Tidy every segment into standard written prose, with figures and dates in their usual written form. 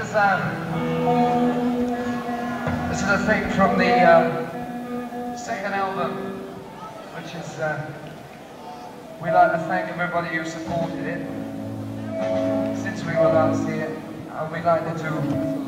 This is a thing from the second album, which is, we'd like to thank everybody who supported it since we were last here. We'd like to do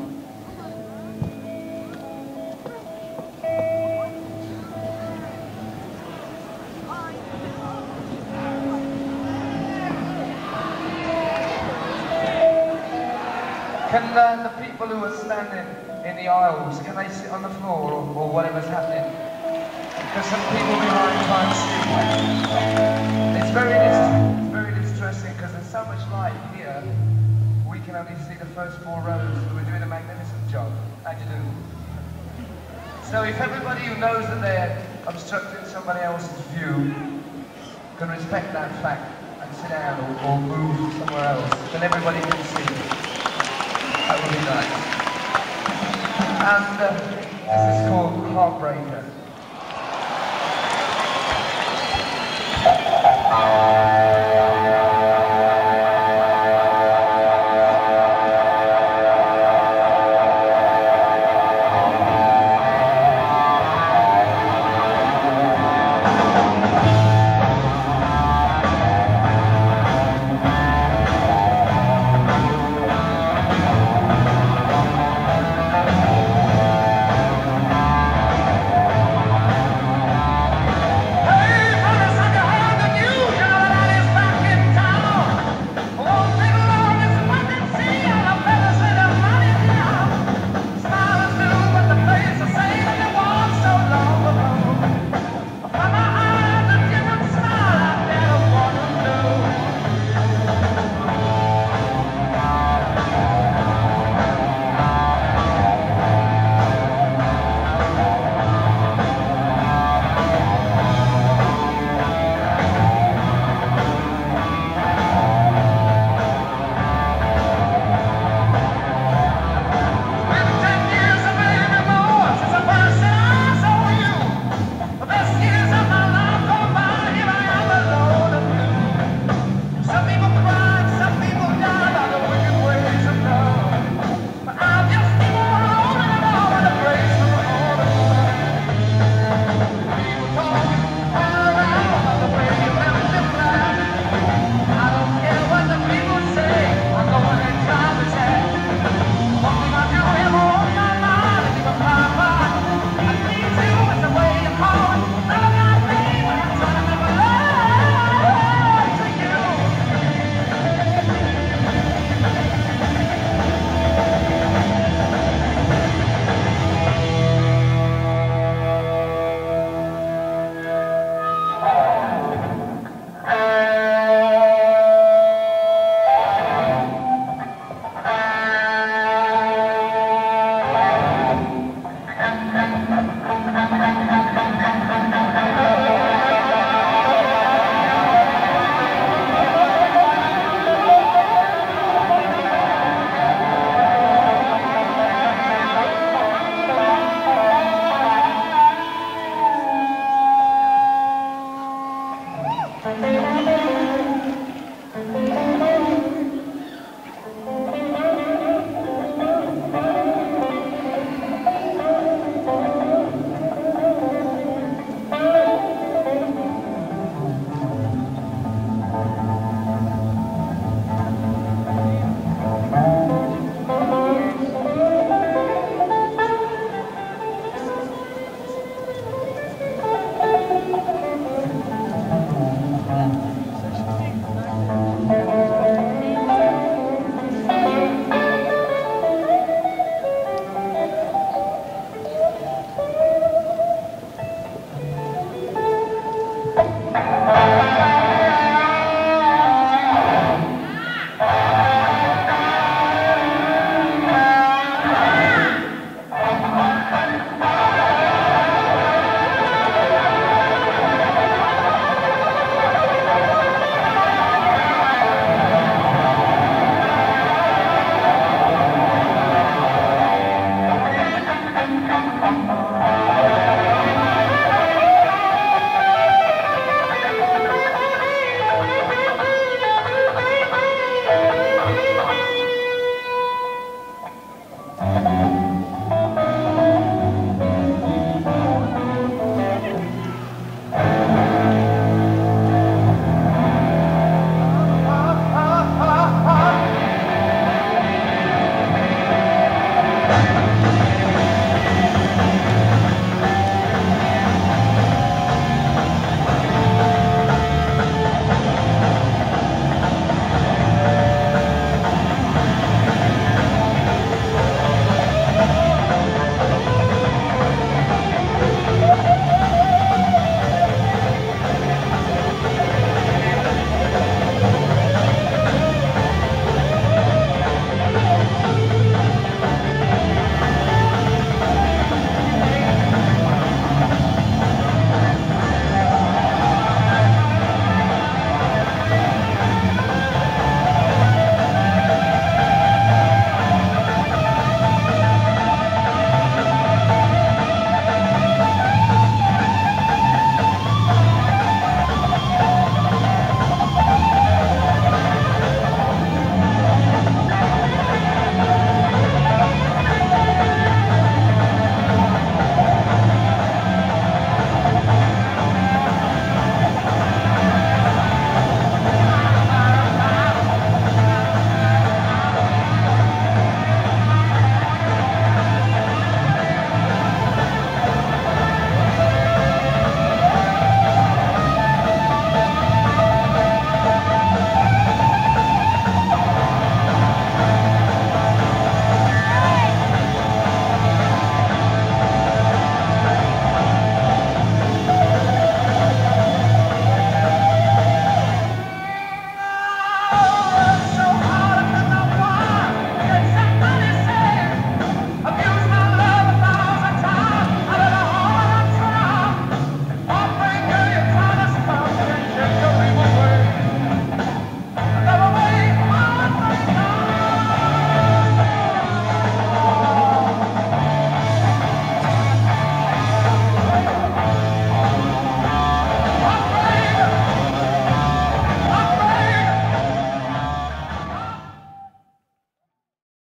Can the people who are standing in the aisles, can they sit on the floor or whatever's happening? Because some people behind can't see. It's very distressing because there's so much light here, we can only see the first 4 rows. We're doing a magnificent job. How'd you do? So if everybody who knows that they're obstructing somebody else's view can respect that fact and sit down or move somewhere else, then everybody can see. That would be nice. And this is called Heartbreaker.